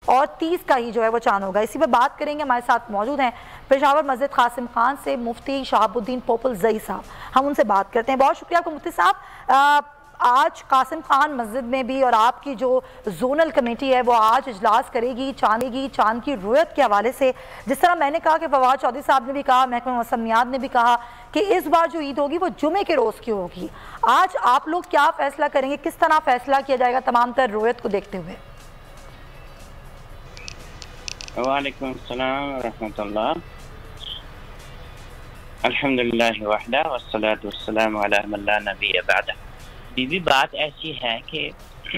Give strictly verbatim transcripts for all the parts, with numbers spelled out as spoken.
اور تیس کا ہی جو ہے وہ چاند ہوگا. اسی پہ بات کریں گے. ہمارے ساتھ موجود ہیں پشاور مسجد قاسم خان سے مفتی شہاب الدین پوپل زئی صاحب. ہم ان سے بات کرتے ہیں. بہت شکریہ آپ کو مفتی صاحب. آج قاسم خان مسجد میں بھی اور آپ کی جو زونل کمیٹی ہے وہ آج اجلاس کرے گی چاند گی چاند کی رویت کے حوالے سے. جس طرح میں نے کہا کہ فواد چودھری صاحب نے بھی کہا, محکمہ موسمیات نے بھی کہا کہ اس بار جو عید ہوگی وہ جمعے کے روز کی ہوگی. آج آپ لوگ کیا فیصلہ کریں گے, کس طرح فیصلہ کیا جائے گا تمام تر رویت کو دیکھتے ہوئے؟ وعلیکم السلام ورحمۃ اللہ. الحمدللہ وحدہ والصلاة والسلام علی من لا نبی بعدہ. بی بی بات ایسی ہے کہ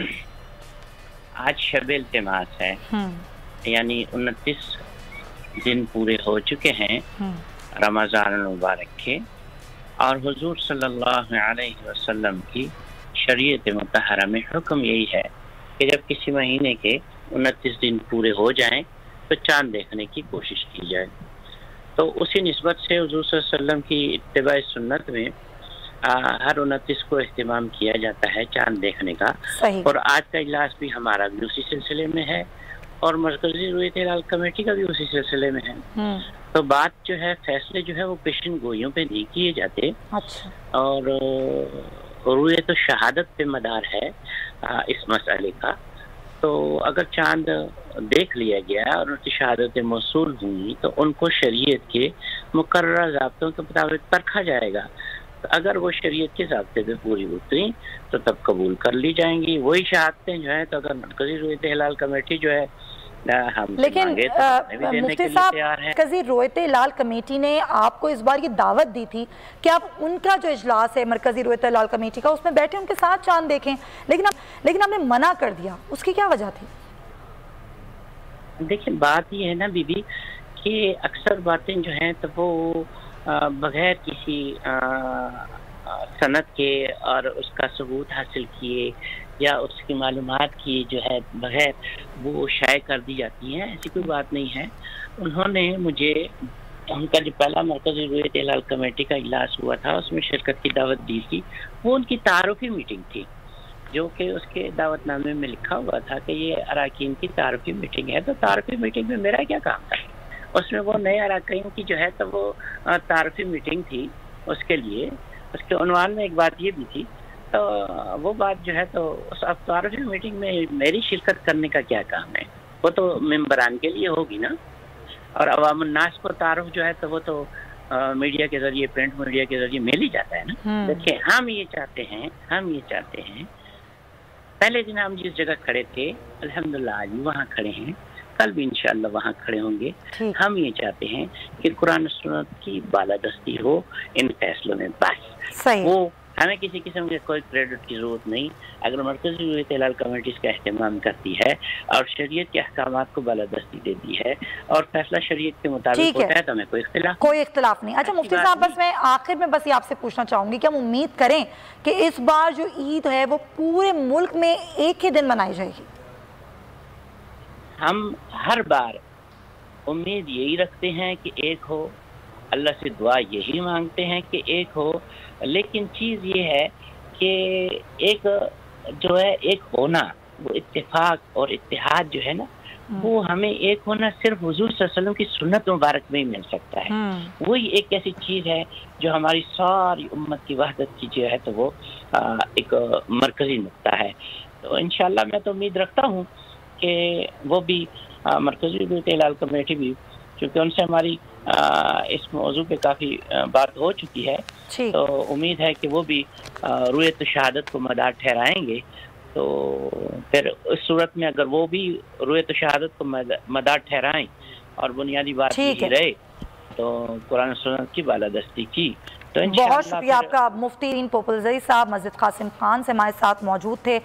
آج شب التماس ہے, یعنی انتیس دن پورے ہو چکے ہیں رمضان المبارک کے, اور حضور صلی اللہ علیہ وسلم کی شریعت مطہرہ میں حکم یہی ہے کہ جب کسی مہینے کے انتیس دن پورے ہو جائیں تو چاند دیکھنے کی کوشش کی جائے. تو اسی نسبت سے حضور صلی اللہ علیہ وسلم کی اتباع سنت میں ہر انتیس کو اہتمام کیا جاتا ہے چاند دیکھنے کا. اور آج کا اجلاس بھی ہمارا بھی اسی سلسلے میں ہے, اور مرکزی رویت ہلال کمیٹی کا بھی اسی سلسلے میں ہے. تو بات جو ہے, فیصلے جو ہے وہ پیشن گوئیوں پہ نہیں کیے جاتے, اور رویت و شہادت پہ مدار ہے اس مسئلے کا. تو اگر چاند دیکھ لیا گیا اور ان کی شہادتیں موصول ہوئی تو ان کو شریعت کے مقررہ ضابطوں کے مطابق پرکھا جائے گا. اگر وہ شریعت کے ضابطے پہ پوری اتری تو تب قبول کر لی جائیں گی. وہی شہادتیں جو ہیں, تو اگر مرکزی رویت ہلال کمیٹی جو ہے ہم لیکن مفتی صاحب, مرکزی رویت ہلال کمیٹی نے آپ کو اس بار یہ دعوت دی تھی کہ آپ ان کا جو اجلاس ہے مرکزی رویت ہلال کمیٹی کا, اس میں بیٹھے ان کے ساتھ چاند دیکھیں, لیکن لیکن آپ نے منع کر دیا. اس کی کیا وجہ تھی؟ دیکھیں, بات یہ ہے نا بی بی کہ اکثر باتیں جو ہیں تو وہ بغیر کسی سند کے اور اس کا ثبوت حاصل کیے یا اس کی معلومات کی جو ہے بغیر وہ شائع کر دی جاتی ہیں. ایسی کوئی بات نہیں ہے. انہوں نے مجھے ان کا جو پہلا مرکزی رویت ہلال کمیٹی کا اجلاس ہوا تھا اس میں شرکت کی دعوت دی تھی. وہ ان کی تعارفی میٹنگ تھی, جو کہ اس کے دعوت نامے میں لکھا ہوا تھا کہ یہ اراکین کی تعارفی میٹنگ ہے. تو تعارفی میٹنگ میں میرا کیا کام تھا؟ اس میں وہ نئے اراکین کی جو ہے تو وہ تعارفی میٹنگ تھی. اس کے لیے اس کے عنوان میں ایک بات یہ بھی تھی, تو وہ بات جو ہے تو اس تعارفی میٹنگ میں میری شرکت کرنے کا کیا کام ہے؟ وہ تو ممبران کے لیے ہوگی نا, اور عوام الناس کو تعارف جو ہے تو وہ تو میڈیا کے ذریعے, پرنٹ میڈیا کے ذریعے مل ہی جاتا ہے نا. دیکھیں, ہم یہ چاہتے ہیں ہم یہ چاہتے ہیں پہلے دن ہم جس جگہ کھڑے تھے الحمدللہ آج وہاں کھڑے ہیں, کل بھی انشاءاللہ وہاں کھڑے ہوں گے. ہم یہ چاہتے ہیں کہ قرآن و سنت کی بالادستی ہو ان فیصلوں میں, بس. وہ ہمیں کسی قسم کے کوئی کریڈٹ کی ضرورت نہیں. اگر مرکزی رویت ہلال کمیٹی اس کا اہتمام کرتی ہے اور شریعت کے احکامات کو بالادستی دیتی ہے اور فیصلہ شریعت کے مطابق ہوتا ہے تو ہمیں کوئی اختلاف کوئی اختلاف نہیں. اچھا مفتی صاحب, بس میں آخر میں بس یہ آپ سے پوچھنا چاہوں گی کہ ہم امید کریں کہ اس بار جو عید ہے وہ پورے ملک میں ایک ہی دن منائی جائے گی؟ ہم ہر بار امید یہی رکھتے ہیں کہ ایک ہو, اللہ سے دعا یہی مانگتے ہیں کہ ایک ہو. لیکن چیز یہ ہے کہ ایک جو ہے ایک ہونا, وہ اتفاق اور اتحاد جو ہے نا, وہ ہمیں ایک ہونا صرف حضور صلی اللہ علیہ وسلم کی سنت مبارک میں ہی مل سکتا ہے. وہی ایک ایسی چیز ہے جو ہماری ساری امت کی وحدت کی جو ہے تو وہ ایک مرکزی نقطہ ہے. تو انشاءاللہ میں تو امید رکھتا ہوں کہ وہ بھی مرکزی رویت ہلال کمیٹی بھی, چونکہ ان سے ہماری اس موضوع پہ کافی بات ہو چکی ہے, تو امید ہے کہ وہ بھی رویت شہادت کو مدار ٹھہرائیں گے. تو پھر اس صورت میں اگر وہ بھی رویت شہادت کو مدار ٹھہرائیں اور بنیادی بات یہی رہے تو قرآن سنت کی بالادستی کی, تو بہت شکریہ آپ کا. مفتی پوپل زئی صاحب مسجد قاسم خان سے ہمارے ساتھ موجود تھے.